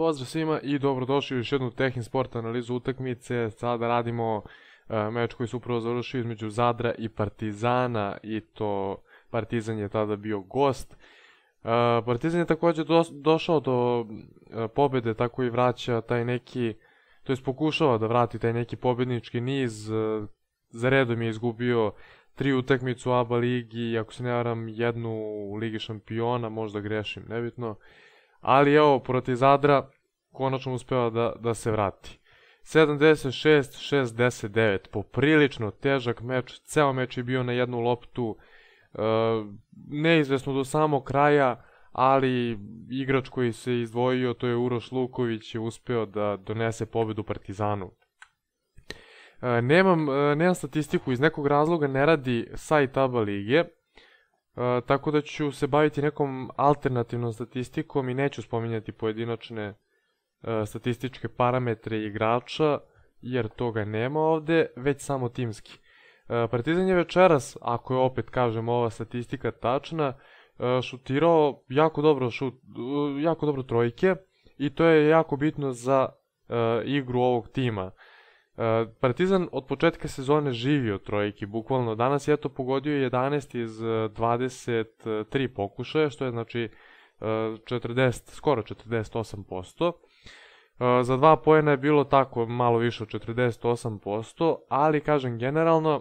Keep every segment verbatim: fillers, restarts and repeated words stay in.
pozdrav svima i dobrodošli u još jednu Tehin Sport analizu utakmice. Sada radimo uh, meč koji se upravo završio između Zadra i Partizana i to Partizan je tada bio gost. Uh, Partizan je također do, došao do uh, pobjede, tako i vraća taj neki, to jest pokušava da vrati taj neki pobjednički niz. Uh, za redom je izgubio tri utakmicu u A B A ligi, ako se ne varam jednu u Ligi šampiona, možda grešim, nebitno. Ali evo, protiv Zadra konačno uspeva da, da se vrati. sedamdeset šest šezdeset devet, poprilično težak meč, ceo meč je bio na jednu loptu, e, neizvesno do samog kraja, ali igrač koji se izdvojio, to je Uroš Luković, je uspeo da donese pobedu Partizanu. E, nemam, e, nemam statistiku, iz nekog razloga ne radi sajt A B A lige, e, tako da ću se baviti nekom alternativnom statistikom i neću spominjati pojedinačne e, statističke parametre igrača, jer toga nema ovde, već samo timski. E, Partizan je večeras, ako je opet kažem ova statistika tačna, e, šutirao jako dobro, šut, jako dobro trojke i to je jako bitno za e, igru ovog tima. Partizan od početka sezone živi od trojki, bukvalno danas je to pogodio jedanaest iz dvadeset tri pokušaja, što je znači četrdeset, skoro četrdeset osam posto. Za dva poena je bilo tako malo više od četrdeset osam posto, ali kažem generalno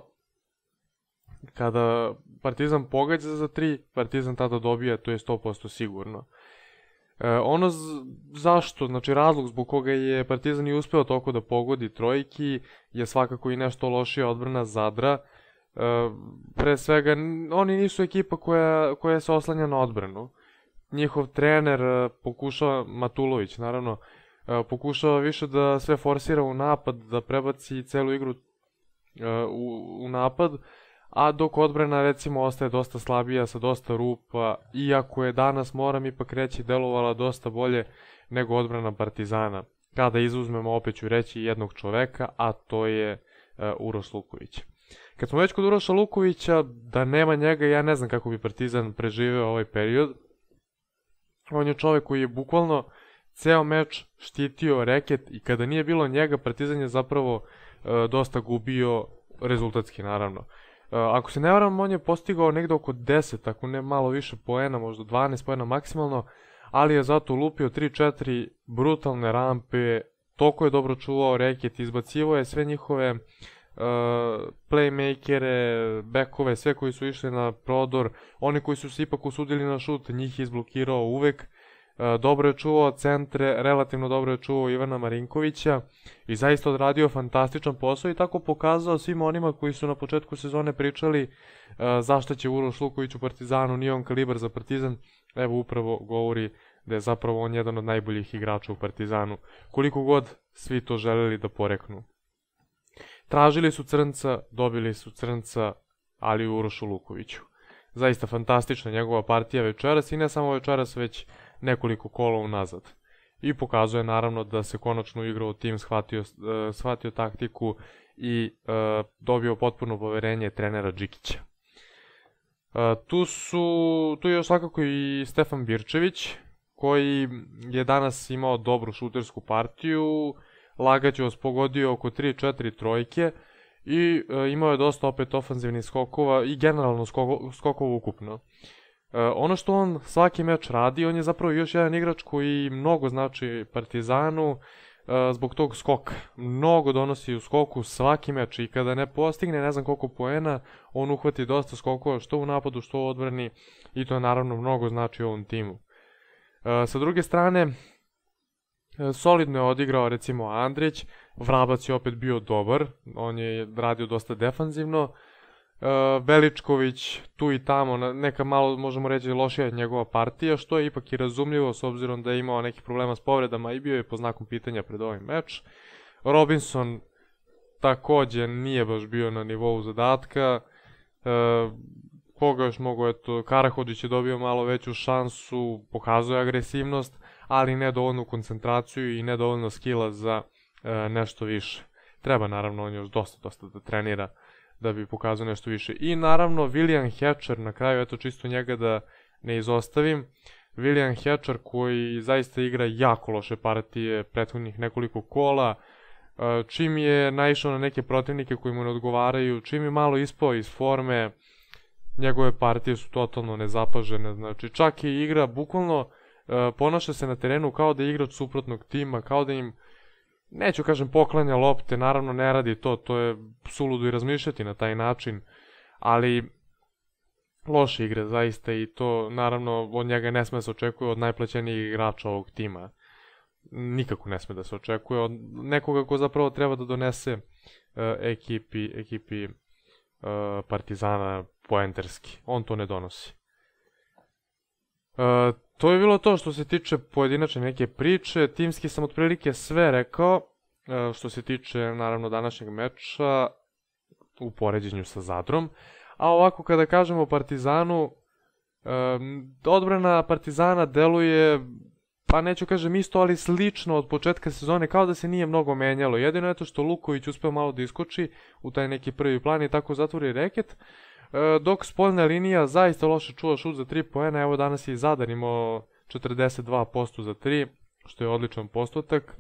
kada Partizan pogađa za tri, Partizan tada dobija, to je sto posto sigurno. E, ono z, zašto, znači razlog zbog koga je Partizan i uspeo toliko da pogodi trojki je svakako i nešto lošija odbrana Zadra. E, pre svega, oni nisu ekipa koja, koja se oslanja na odbranu. Njihov trener e, pokušava, Matulović naravno, e, pokušava više da sve forsira u napad, da prebaci celu igru e, u, u napad, a dok odbrana recimo ostaje dosta slabija sa dosta rupa, iako je danas, moram ipak reći, delovala dosta bolje nego odbrana Partizana. Kada izuzmemo, opet ću reći, jednog čoveka, a to je uh, Uroš Luković. Kad smo već kod Uroša Lukovića, da nema njega, ja ne znam kako bi Partizan preživeo ovaj period. On je čovek koji je bukvalno ceo meč štitio reket i kada nije bilo njega, Partizan je zapravo uh, dosta gubio rezultatski, naravno. Uh, ako se ne varam, on je postigao negde oko deset, ako ne malo više poena, možda dvanaest poena maksimalno, ali je zato lupio tri četiri brutalne rampe, toliko je dobro čuvao reket, izbacivo je sve njihove uh, playmakere, bekove, sve koji su išli na prodor, oni koji su se ipak usudili na šut, njih je izblokirao uvek. Dobro je čuvao centre, relativno dobro je čuvao Ivana Marinkovića i zaista odradio fantastičan posao i tako pokazao svima onima koji su na početku sezone pričali uh, zašto će Uroš Luković u Partizanu, nije on kalibar za Partizan. Evo upravo govori da je zapravo on jedan od najboljih igrača u Partizanu, koliko god svi to želeli da poreknu. Tražili su crnca, dobili su crnca, ali u Urošu Lukoviću. Zaista fantastična njegova partija večeras i ne samo večeras, već nekoliko kola unazad. I pokazuje naravno da se konačno igrao tim, shvatio, uh, shvatio taktiku i uh, dobio potpuno poverenje trenera Džikića. Uh, tu su, tu je još svakako i Stefan Birčević, koji je danas imao dobru šutersku partiju, lagaću pogodio oko tri četiri trojke i uh, imao je dosta opet ofanzivnih skokova i generalno skoko, skokova ukupno. Uh, ono što on svaki meč radi, on je zapravo još jedan igrač koji mnogo znači Partizanu uh, zbog tog skoka. Mnogo donosi u skoku svaki meč i kada ne postigne ne znam koliko poena, on uhvati dosta skokova što u napadu, što u odbrani i to naravno mnogo znači ovom timu. Uh, sa druge strane, uh, solidno je odigrao recimo Andrić, Vrabac je opet bio dobar, on je radio dosta defanzivno. Uh, Veličković tu i tamo, neka malo možemo reći lošija njegova partija, što je ipak i razumljivo s obzirom da je imao nekih problema s povredama i bio je po znakom pitanja pred ovaj meč. Robinson takođe nije baš bio na nivou zadatka. Uh, koga još mogu, eto, Karahodić je dobio malo veću šansu, pokazuje agresivnost, ali ne dovoljnu koncentraciju i ne dovoljno skilla za uh, nešto više. Treba naravno on još dosta, dosta da trenira da bi pokazao nešto više. I naravno William Hatcher na kraju, eto čisto njega da ne izostavim. William Hatcher koji zaista igra jako loše partije prethodnih nekoliko kola, čim je naišao na neke protivnike koji mu ne odgovaraju, čim je malo ispao iz forme, njegove partije su totalno nezapažene, znači čak i igra, bukvalno ponaša se na terenu kao da je igrač suprotnog tima, kao da im, neću kažem poklanja lopte, naravno ne radi to, to je suludo i razmišljati na taj način, ali loše igre zaista i to naravno od njega ne sme da se očekuje od najplaćenijih igrača ovog tima. Nikako ne sme da se očekuje od nekoga ko zapravo treba da donese uh, ekipi, ekipi uh, Partizana poenterski. On to ne donosi. Uh, to je bilo to što se tiče pojedinačne neke priče. Timski sam otprilike sve rekao uh, što se tiče naravno današnjeg meča u poređenju sa Zadrom. A ovako kada kažemo o Partizanu, um, odbrana Partizana deluje, pa neću kažem isto, ali slično od početka sezone, kao da se nije mnogo menjalo. Jedino je to što Luković uspeo malo da iskoči u taj neki prvi plan i tako zatvori reket, dok spoljna linija zaista loše čuva šut za tri poena. Evo danas je i Zadar imao četrdeset dva posto za tri, što je odličan postotak.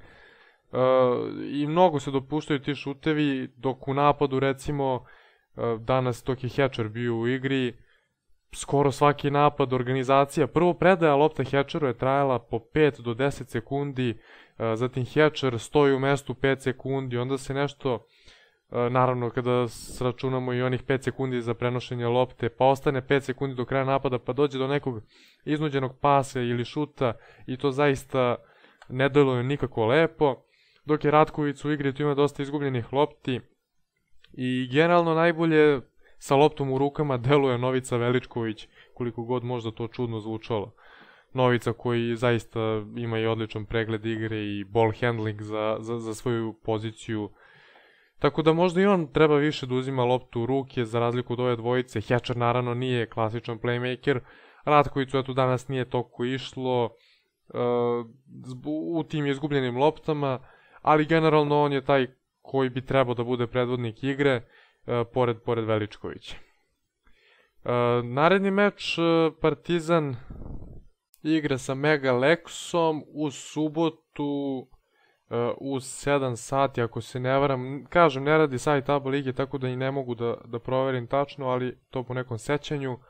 I mnogo se dopuštaju ti šutevi, dok u napadu recimo danas dok je Hatcher bio u igri, skoro svaki napad, organizacija, prvo predaja lopta Hatcheru je trajala po pet do deset sekundi, zatim Hatcher stoji u mestu pet sekundi, onda se nešto, naravno kada sračunamo i onih pet sekundi za prenošenje lopte, pa ostane pet sekundi do kraja napada, pa dođe do nekog iznuđenog pasa ili šuta i to zaista ne deluje nikako lepo, dok je Ratković u igri tu ima dosta izgubljenih lopti i generalno najbolje sa loptom u rukama deluje Novica Veličković, koliko god možda to čudno zvučalo. Novica koji zaista ima i odličan pregled igre i ball handling za, za, za svoju poziciju. Tako da možda i on treba više da uzima loptu u ruke za razliku od ove dvojice. Hatcher naravno nije klasičan playmaker, Ratkoviću eto danas nije toliko išlo uh, u tim izgubljenim loptama, ali generalno on je taj koji bi trebao da bude predvodnik igre, Uh, pored, pored Veličkovića. Uh, naredni meč uh, Partizan igra sa Mega Lexom u subotu uh, u sedam sati, ako se ne varam. Kažem, ne radi sajt A B A lige, tako da i ne mogu da, da proverim tačno, ali to po nekom sećanju. Uh,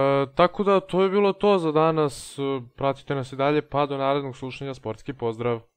tako da to je bilo to za danas. Uh, pratite nas i dalje, pa do narednog slušanja. Sportski pozdrav!